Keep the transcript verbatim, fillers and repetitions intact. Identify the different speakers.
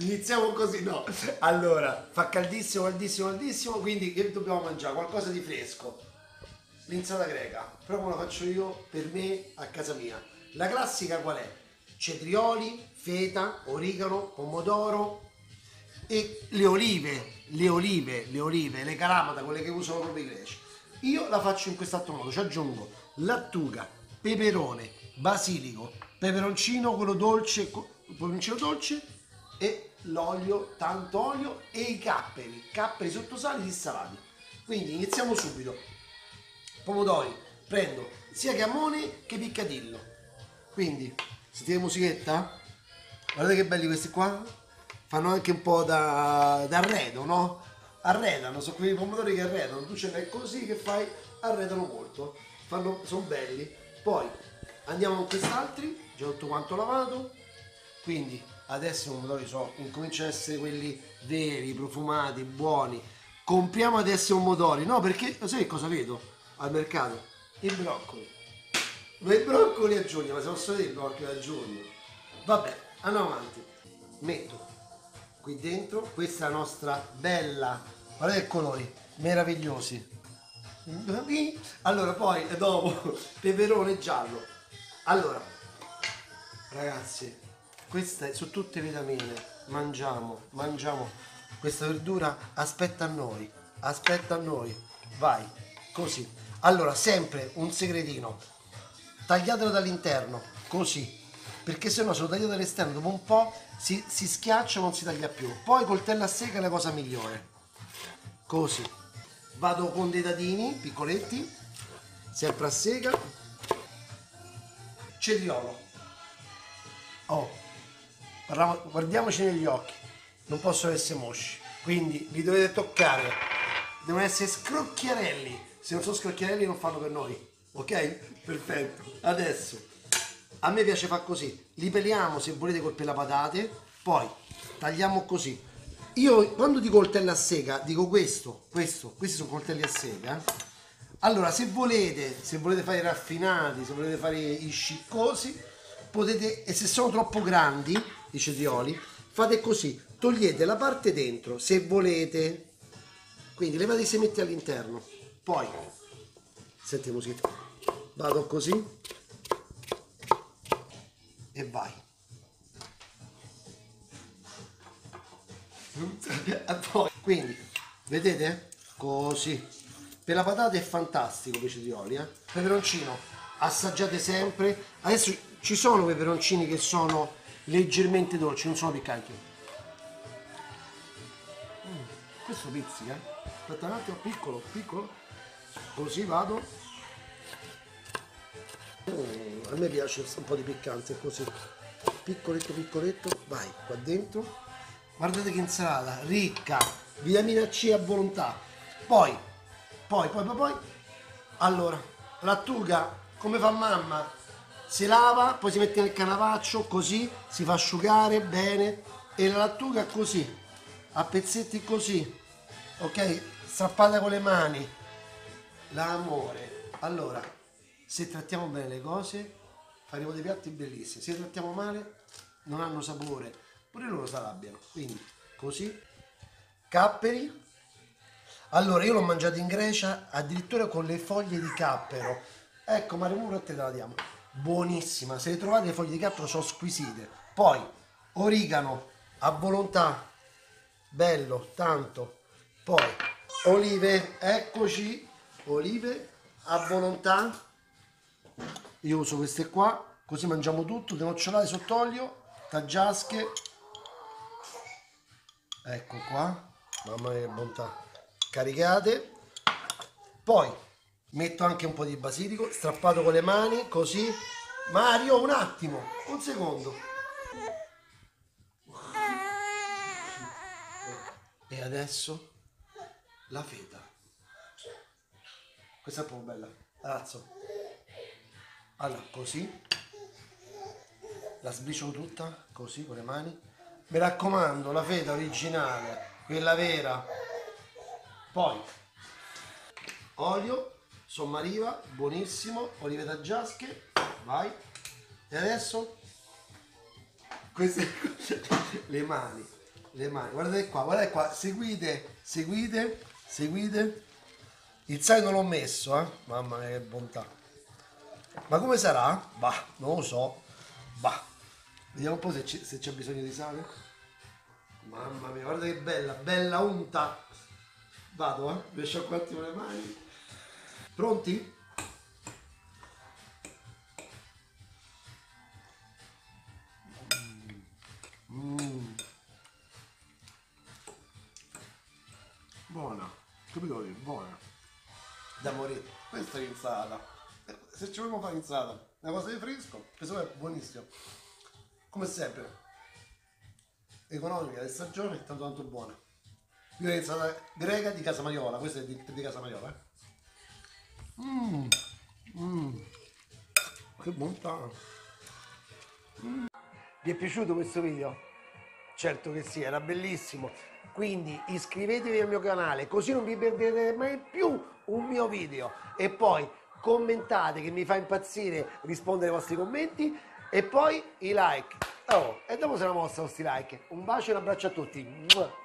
Speaker 1: iniziamo così, no? Allora, fa caldissimo, caldissimo, caldissimo, quindi che dobbiamo mangiare? Qualcosa di fresco. L'insalata greca, però come la faccio io per me a casa mia. La classica qual è? Cetrioli, feta, origano, pomodoro e le olive, le olive, le olive, le calamata, quelle che usano proprio i greci. Io la faccio in quest'altro modo, ci aggiungo lattuga, peperone, basilico, peperoncino, quello dolce, peperoncino dolce e l'olio, tanto olio e i capperi, capperi sottosali dissalati. Quindi iniziamo subito. Pomodori, prendo sia camone che piccadillo. Quindi, sentite musichetta? Guardate che belli questi qua. Fanno anche un po' da, da arredo, no? Arredano, sono quei pomodori che arredano. Tu ce l'hai così che fai, arredano molto. Fanno, sono belli. Poi andiamo con quest'altri, già tutto quanto lavato. Quindi adesso i pomodori so, incominciano ad essere quelli veri, profumati, buoni. Compriamo adesso pomodori, no? Perché sai che cosa vedo al mercato? Il broccoli. Ma i broccoli a giugno, ma se posso vedere i broccoli a giugno? Vabbè, andiamo avanti. Metto qui dentro, questa è la nostra bella, guardate che colori, meravigliosi. Allora poi dopo peperone giallo. Allora, ragazzi, queste sono tutte vitamine, mangiamo, mangiamo, questa verdura aspetta a noi, aspetta a noi, vai, così. Allora, sempre un segretino, tagliatelo dall'interno, così, perché se no se lo tagliate dall'esterno dopo un po' si, si schiaccia e non si taglia più. Poi coltello a sega è la cosa migliore, così. Vado con dei dadini piccoletti, sempre a sega, cetriolo. Oh, parliamo, guardiamoci negli occhi, non possono essere mosci, quindi li dovete toccare, devono essere scrocchiarelli, se non sono scrocchiarelli non fanno per noi, ok? Perfetto. Adesso a me piace fare così, li peliamo se volete col pelapatate, poi tagliamo così. Io quando dico coltello a sega dico questo, questo, questi sono coltelli a sega. Allora se volete, se volete fare i raffinati, se volete fare i sciccosi, potete, e se sono troppo grandi i cetrioli, fate così, togliete la parte dentro se volete, quindi levate i semetti all'interno, poi senti la musica, vado così e vai. Quindi vedete così, per la patata è fantastico per i cetrioli, eh? Peperoncino assaggiate sempre. Adesso ci sono peperoncini che sono leggermente dolci, non sono piccanti. Mm, questo pizzica, eh? Aspetta un attimo, piccolo, piccolo, così vado. Mm, a me piace un po' di piccante, così, piccoletto piccoletto, vai qua dentro. Guardate che insalata ricca, vitamina C a volontà. Poi, poi, poi, poi, poi, allora, lattuga come fa mamma, si lava, poi si mette nel canavaccio, così, si fa asciugare bene e la lattuga così, a pezzetti così, ok? Strappata con le mani, l'amore. Allora, se trattiamo bene le cose, faremo dei piatti bellissimi. Se trattiamo male, non hanno sapore. Pure loro si arrabbiano, quindi così. Capperi. Allora io l'ho mangiato in Grecia addirittura con le foglie di cappero. Ecco, Mario Muro, a te la diamo. Buonissima, se le trovate le foglie di cappero sono squisite. Poi origano a volontà, bello, tanto. Poi olive, eccoci, olive a volontà. Io uso queste qua, così mangiamo tutto, le nocciolate sott'olio, taggiasche. Ecco qua, mamma mia che bontà, caricate. Poi metto anche un po' di basilico strappato con le mani, così. Mario, un attimo, un secondo. E adesso la feta, questa è proprio bella, ragazzo. Allora, così la sbriciolo tutta, così con le mani. Mi raccomando, la feta originale, quella vera. Poi olio, sommariva, buonissimo, olive taggiasche, vai. E adesso queste le mani, le mani, guardate qua, guardate qua, seguite, seguite, seguite. Il sale non l'ho messo, eh. Mamma mia che bontà. Ma come sarà? Bah, non lo so. Bah. Vediamo un po' se c'è, se c'è bisogno di sale. Mamma mia, guarda che bella, bella unta. Vado, eh. Mi sciacquo un attimo le mani. Pronti? Mm. Buona, capito? Buona. Da morire. Questa è l'insalata. Se ci vogliamo fare l'insalata, una cosa di fresco, questo è buonissimo. Come sempre, economica del stagione, tanto tanto buona. Io ho l'insalata greca di Casa Maiola, questa è di, di Casa Maiola, eh. Mmm, mm. Che bontà. Mm. Vi è piaciuto questo video? Certo che sì, era bellissimo. Quindi iscrivetevi al mio canale, così non vi perderete mai più un mio video. E poi commentate, che mi fa impazzire rispondere ai vostri commenti. E poi i like. Oh, e dopo se la mossa con questi like. Un bacio e un abbraccio a tutti.